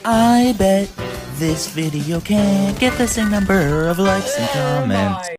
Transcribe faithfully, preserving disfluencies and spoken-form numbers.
I bet this video can get the same number of likes and comments.